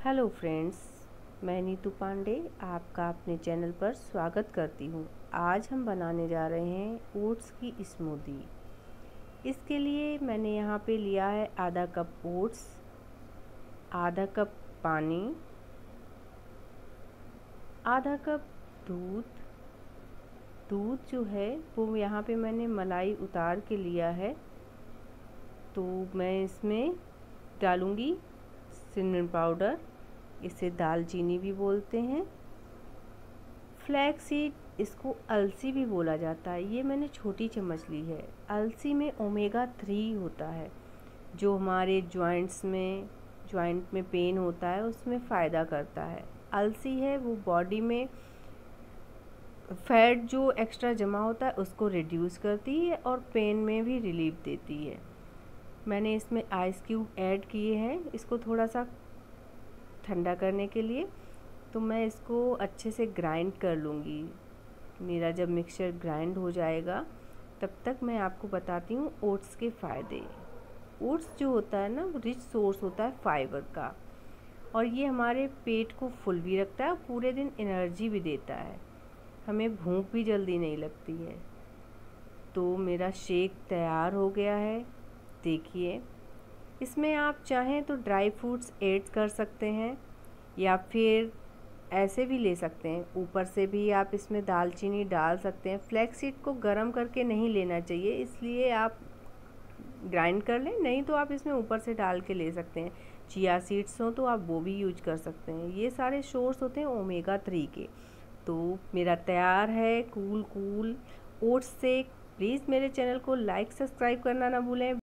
Hello friends, मैं नीतू पांडे आपका अपने चैनल पर स्वागत करती हूँ। आज हम बनाने जा रहे हैं ओट्स की स्मूदी। इसके लिए मैंने यहाँ पे लिया है आधा कप ओट्स, आधा कप पानी, आधा कप दूध। दूध जो है वो यहाँ पे मैंने मलाई उतार के लिया है, तो मैं इसमें डालूँगी सिनेमन पाउडर, इसे दालचीनी भी बोलते हैं। फ्लैक्स सीड, इसको अलसी भी बोला जाता है। ये मैंने छोटी चम्मच ली है। अलसी में ओमेगा 3 होता है, जो हमारे जॉइंट में पेन होता है उसमें फ़ायदा करता है। अलसी है वो बॉडी में फैट जो एक्स्ट्रा जमा होता है उसको रिड्यूस करती है और पेन में भी रिलीफ देती है। मैंने इसमें आइस क्यूब ऐड किए हैं, इसको थोड़ा सा ठंडा करने के लिए। तो मैं इसको अच्छे से ग्राइंड कर लूँगी। मेरा जब मिक्सचर ग्राइंड हो जाएगा तब तक मैं आपको बताती हूँ ओट्स के फ़ायदे। ओट्स जो होता है ना, रिच सोर्स होता है फाइबर का, और ये हमारे पेट को फुल भी रखता है और पूरे दिन एनर्जी भी देता है। हमें भूख भी जल्दी नहीं लगती है। तो मेरा शेक तैयार हो गया है, देखिए। इसमें आप चाहें तो ड्राई फ्रूट्स ऐड कर सकते हैं या फिर ऐसे भी ले सकते हैं। ऊपर से भी आप इसमें दालचीनी डाल सकते हैं। फ्लैक्स सीड को गरम करके नहीं लेना चाहिए, इसलिए आप ग्राइंड कर लें, नहीं तो आप इसमें ऊपर से डाल के ले सकते हैं। चिया सीड्स हो तो आप वो भी यूज कर सकते हैं। ये सारे सोर्स होते हैं ओमेगा 3 के। तो मेरा तैयार है कूल ओट्स शेक। प्लीज़ मेरे चैनल को लाइक सब्सक्राइब करना ना भूलें।